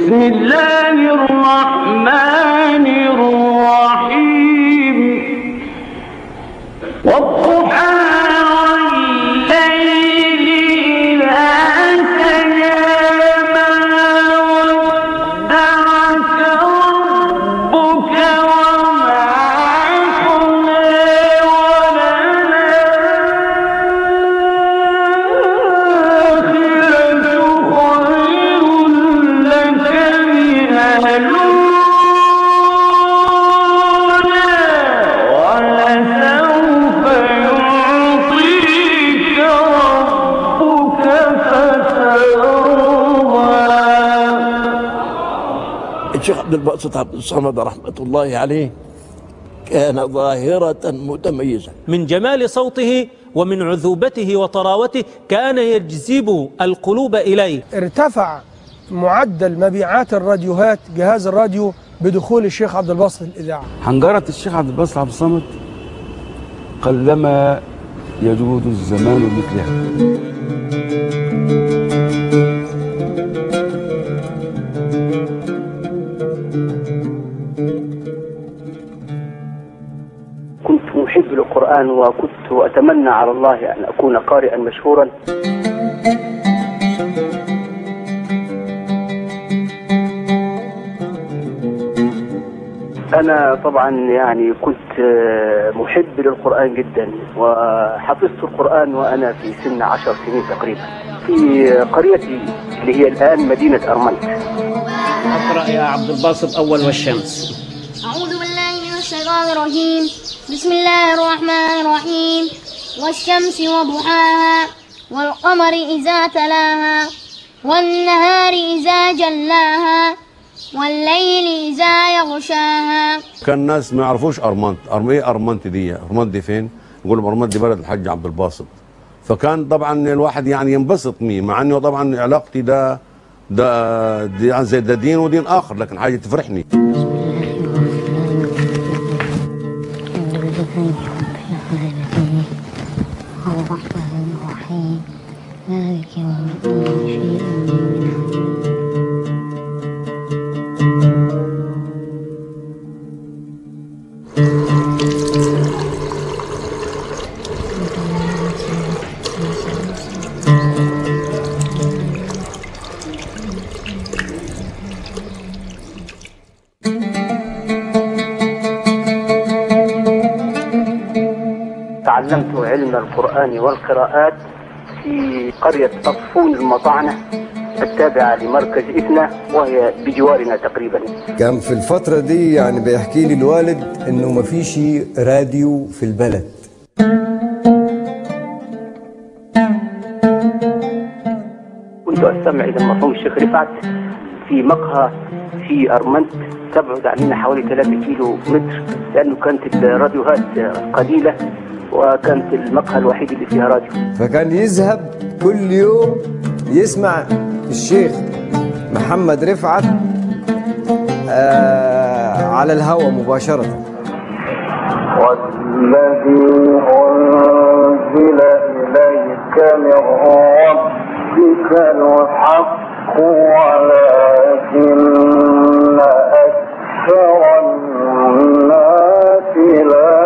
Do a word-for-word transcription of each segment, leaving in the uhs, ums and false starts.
بسم الله الرحمن الرحيم والضحى والليل إذا سجى ما ودعك ربك وما قلى الشيخ عبد الباسط عبد الصمد رحمة الله عليه كان ظاهرة متميزة. من جمال صوته ومن عذوبته وطراوته كان يجذب القلوب إليه. ارتفع معدل مبيعات الراديوهات، جهاز الراديو، بدخول الشيخ عبد الباسط الإذاعة. حنجرة الشيخ عبد الباسط عبد الصمد قلما يجود الزمان مثلها. كنت محب للقرآن وكنت أتمنى على الله أن أكون قارئا مشهورا. أنا طبعا يعني كنت محب للقرآن جدا، وحفظت القرآن وأنا في سن عشر سنين تقريبا في قريتي اللي هي الآن مدينة أرمنت. اقرأ يا عبد الباسط أول والشمس. أعوذ بالله من الشيطان الرجيم. بسم الله الرحمن الرحيم. والشمس وضحاها والقمر إذا تلاها والنهار إذا جلاها والليل إذا يغشاها. كان الناس ما يعرفوش أرمنت. أرم إيه أرمنت دي؟ أرمنت دي فين؟ يقولوا أرمنت دي بلد الحاج عبد الباسط. فكان طبعا الواحد يعني ينبسط ميه، مع انه طبعا علاقتي ده ده دي زي ده دين ودين آخر، لكن حاجة تفرحني. تعلمت علم القرآن والقراءات في قرية أصفون المطعنة التابعة لمركز إثنا، وهي بجوارنا تقريبا. كان في الفترة دي يعني بيحكي لي الوالد إنه ما فيش راديو في البلد. كنت أستمع إلى المرحوم الشيخ رفعت في مقهى في أرمنت تبعد عننا حوالي ثلاثة كيلو متر، لأنه كانت الراديوهات قليلة وكانت المقهى الوحيد اللي فيها راديو. فكان يذهب كل يوم يسمع الشيخ محمد رفعت آه على الهواء مباشرة. والذي أنزل إليك من ربك الحق ولكن أكثر الناس لا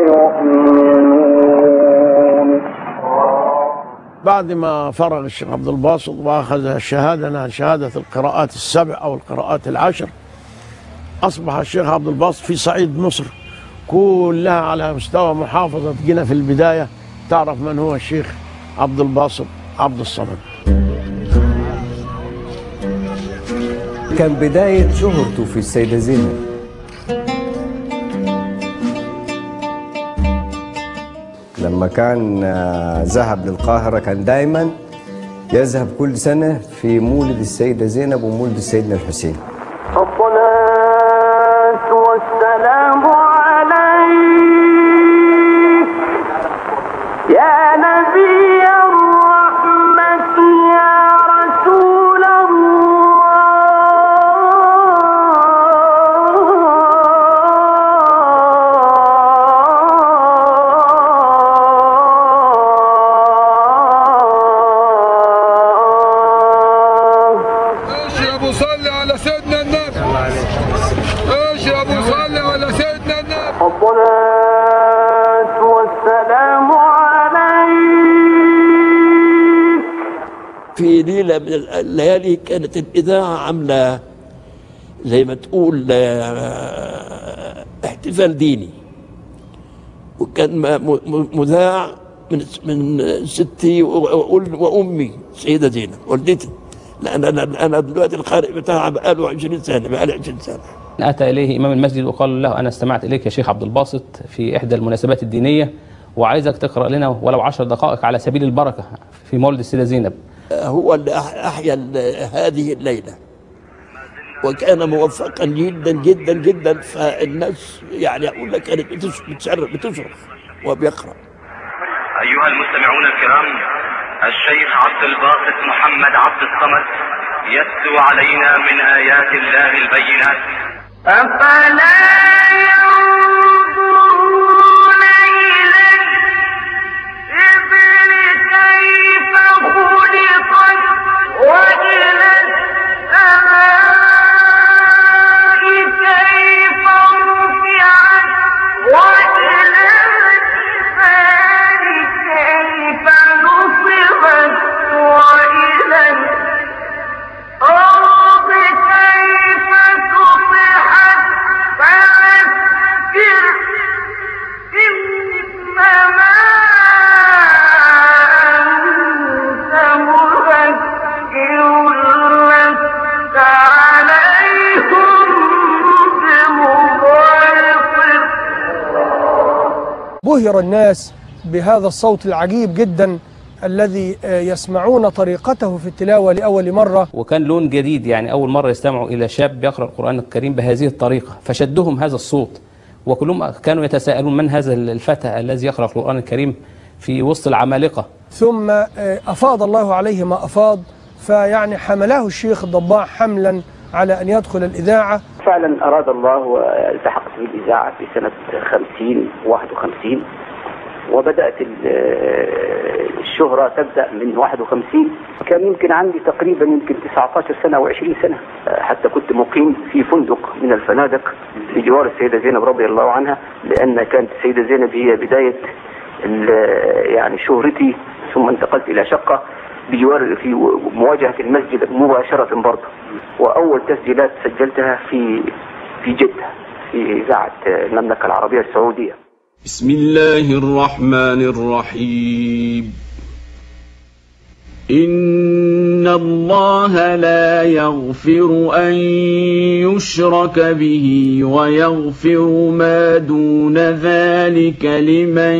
يؤمنون. بعد ما فرغ الشيخ عبد الباسط واخذ الشهاده شهاده القراءات السبع او القراءات العشر، اصبح الشيخ عبد الباسط في صعيد مصر كلها على مستوى محافظه جنة في البدايه تعرف من هو الشيخ عبد الباسط عبد الصمد. كان بدايه شهرته في السيده زينب. لما كان ذهب للقاهرة كان دايما يذهب كل سنة في مولد السيدة زينب ومولد سيدنا الحسين. الصلاة والسلام عليك يا نبي الرحمة يا رسول صلي على سيدنا الصلاة والسلام عليك. في ليلة من الليالي كانت الإذاعة عاملة زي ما تقول احتفال ديني، وكان مذاع من من ستي وامي السيده زينب والدتي، لان انا انا دلوقتي القارئ بتاعها بقاله عشرين سنه، بقالي عشرين سنه. اتى اليه امام المسجد وقال له: انا استمعت اليك يا شيخ عبد الباسط في احدى المناسبات الدينيه، وعايزك تقرا لنا ولو عشر دقائق على سبيل البركه في مولد السيده زينب. هو اللي احيا هذه الليله، وكان موفقا جدا جدا جدا، فالناس يعني اقول لك كانت بتشرف بتشرف وبيقرا. ايها المستمعون الكرام، الشيخ عبد الباسط محمد عبد الصمد يتلو علينا من ايات الله البينات. أفلا ينظرون إلى الإبل كيف خلقت وإلى السماء كيف رفعت وإلى الجبال كيف نصبت وإلى الأرض كيف سطحت فذكر إنما أنت مذكر لست عليهم بمسيطر. بهر الناس بهذا الصوت العجيب جدا الذي يسمعون طريقته في التلاوة لأول مرة، وكان لون جديد، يعني أول مرة يستمعوا إلى شاب يقرأ القرآن الكريم بهذه الطريقة، فشدهم هذا الصوت، وكلهم كانوا يتساءلون من هذا الفتى الذي يقرأ القرآن الكريم في وسط العمالقة. ثم أفاض الله عليه ما أفاض، فيعني حمله الشيخ الضباع حملا على أن يدخل الإذاعة. فعلا أراد الله والتحقت بالإذاعة في سنة خمسين واحد وخمسين، وبدأت الشهرة تبدأ من واحد وخمسين. كان يمكن عندي تقريبا يمكن تسعة عشر سنة أو عشرين سنة، حتى كنت مقيم في فندق من الفنادق بجوار السيدة زينب رضي الله عنها، لأن كانت السيدة زينب هي بداية يعني شهرتي، ثم انتقلت إلى شقة بجوار في مواجهة المسجد مباشرة برضه، وأول تسجيلات سجلتها في في جدة في إذاعة المملكة العربية السعودية. بسم الله الرحمن الرحيم. إن الله لا يغفر أن يشرك به ويغفر ما دون ذلك لمن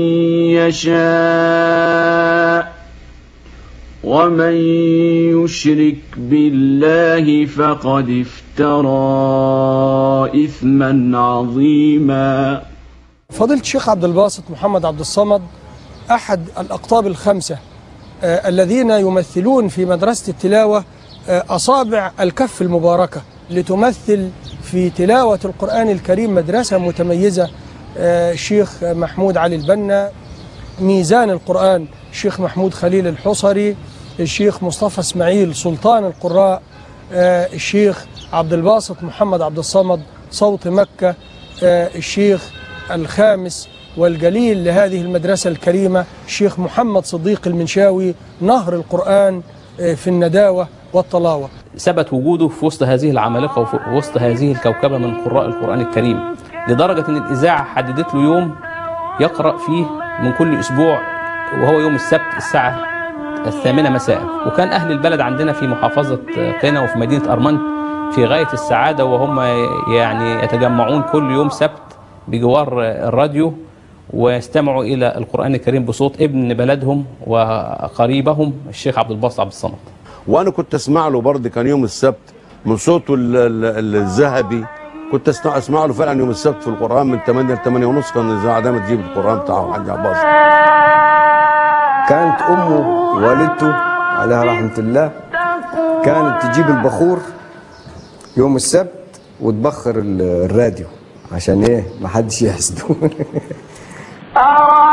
يشاء، ومن يشرك بالله فقد افترى إثما عظيما. فضيلة الشيخ عبد الباسط محمد عبد الصمد أحد الأقطاب الخمسة آه الذين يمثلون في مدرسة التلاوة آه أصابع الكف المباركة، لتمثل في تلاوة القرآن الكريم مدرسة متميزة. آه الشيخ محمود علي البنا، ميزان القرآن الشيخ محمود خليل الحصري، الشيخ مصطفى اسماعيل سلطان القراء، آه الشيخ عبد الباسط محمد عبد الصمد صوت مكة، آه الشيخ الخامس والجليل لهذه المدرسة الكريمة الشيخ محمد صديق المنشاوي، نهر القرآن في النداوة والطلاوة. ثبت وجوده في وسط هذه العمالقة وفي وسط هذه الكوكبة من قراء القرآن الكريم، لدرجة أن الإذاعة حددت له يوم يقرأ فيه من كل أسبوع، وهو يوم السبت الساعة الثامنة مساء. وكان أهل البلد عندنا في محافظة قنا وفي مدينة أرمنت في غاية السعادة، وهم يعني يتجمعون كل يوم سبت بجوار الراديو ويستمعوا إلى القرآن الكريم بصوت ابن بلدهم وقريبهم الشيخ عبد الباسط عبد الصمد. وأنا كنت أسمع له برضه، كان يوم السبت من صوته الذهبي، كنت أسمع له فعلا يوم السبت في القرآن من ثمانية ل ثمانية ونص، كان الإذاعة دايما تجيب القرآن بتاعه حاج عباس. كانت أمه والدته عليها رحمة الله كانت تجيب البخور يوم السبت وتبخر الراديو عشان ايه ما حدش يحسده.